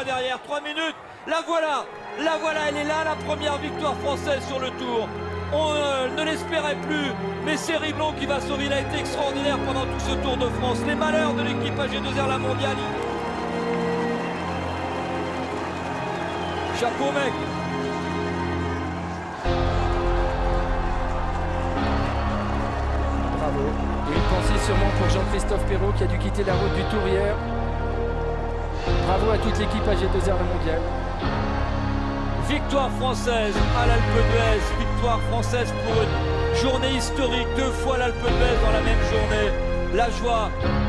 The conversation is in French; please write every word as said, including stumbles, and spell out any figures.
pas derrière. trois minutes, la voilà, la voilà, elle est là, la première victoire française sur le Tour. On euh, ne l'espérait plus, mais c'est Riblon qui va sauver. Il a été extraordinaire pendant tout ce Tour de France. Les malheurs de l'équipe A G deux R La Mondiale. Chapeau mec. Bravo. Et une pensée sûrement pour Jean-Christophe Perrault qui a dû quitter la route du Tour hier. Bravo à toute l'équipe A G deux R La Mondiale. Victoire française à l'Alpe d'Huez, victoire française pour une journée historique, deux fois l'Alpe d'Huez dans la même journée. La joie